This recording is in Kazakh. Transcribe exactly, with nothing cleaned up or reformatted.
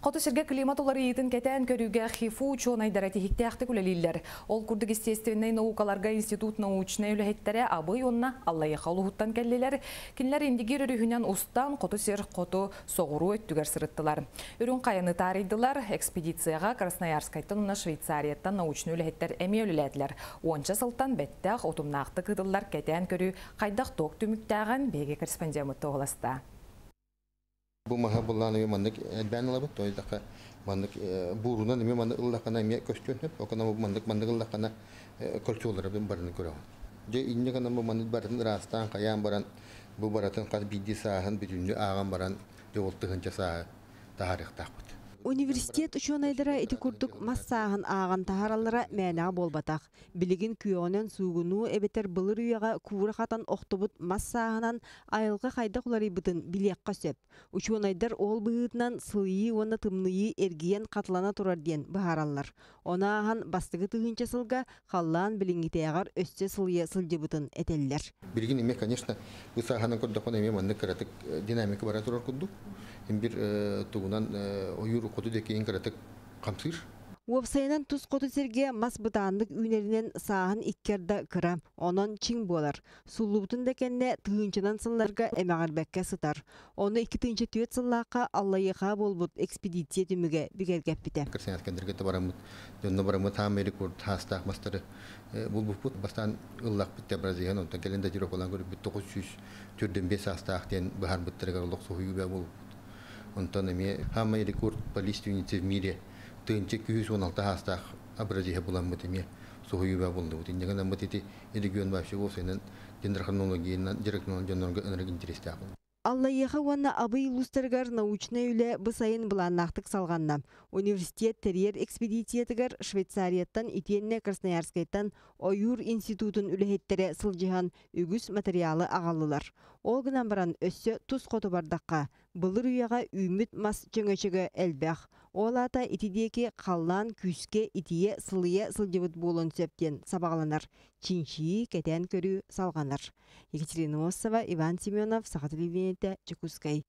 Qotu sirge klimat olari yitin keten körüge хифу чонайдара тихиктяхты күлелилер. Ол курдук естественный наукаларга институт научный үлехеттере абый онна аллайыха улуһуттан келлилер. Кинлер индигир үрүһүнен устан qotu сир qotu соғуру өттүгер сырыттылар. Үрүн каяны тарыйдылар. Экспедицияга Красноярскайттан, Швейцарияттан научный үлехеттер эме үлеләтлер. Онча сылтан беттах отумнақты кыдыллар кетен көрү кайдах ток түмүктаган беге корреспондент тоголаста. Bu maha bulanı mandık ben alabı toydaka mandık buruna nime mandık ıllakana miye köşkönüp o kana mandık mandık ıllakana kolçolara ben barını görüyorum. Je inne kana bu mandık barını rastan kayan baran bu baratın kad biddi sahan bütünlü ağam baran joltığınca saha tarih takut. Университет ученыйдара эти курдук массагын ааган тахараллара мэна болбатак. Билигин күйөнөн сугуну эбетер былыр уяга куура хатан октобут массагынан айылга кайда куларыбытын билиякка сөп. Ученыйдар ол быытынан сылыйы оны тымнıyı эргиен катлана турар диен бахараллар. Онаахан бастыгы тыгынча сылга халлаан билиңитеягар өстө сылыйы сылжыбытын этеллер. Билигин эме, конечно, bu sahanın kurdakon эме mandık karatık dinamika bara turar kurduk. Bir tuğunan oyuru kodu dekeyin karatık kamsır. Уопсайынан тус қоты серге мас бұтандық үйнерінен сағын иккерді кыра, онын чиң болар. Суллубутын декенне тыынчынан сылларға әмәғар бәкке сытар. Оны екі тыынчы түйет сыллаққа аллайыға болбут экспедиция түміге бігергеп біте. Кірсен әткендерге барамыд, жонны барамыд там ерекорд хастақ мастары бұл бұппут. Бастан ұллақ бітті бразиян, онтан келінде жүрек olan көріп бітті тоғыз жүз төрден бес хастақ ден бұхар бұттырға ұлық соғыю бә болып. Онтан әме хама ерекорд полиция унице в мире тынчы күз он алты хастах абразия булан бутеме союба булды. Тинҗегән бутити регион башы болсынын дендрохронологиянан директорлыгын җаннарга энерги интерестә. Аллайыға ванна абый лустергар научный үле бысайын бұланнақтық салғанна. Университет терьер экспедициятыгар Швейцарияттан итенне Красноярскайттан Ойур институтын үлехеттері сылжыған үгіс материалы ағалылар. Ол гынан баран өссі тұз қоты бардаққа, бұлыр уяға үміт мас жөңөчігі әлбәқ. Ол ата итидеке қаллан күске итие сылые сылжыбыт болын сөптен сабағаланар. Чиншии кетен көрі салғанар. Екатерина Осова, Иван Семенов, Саха телевидениеде, Чекускай.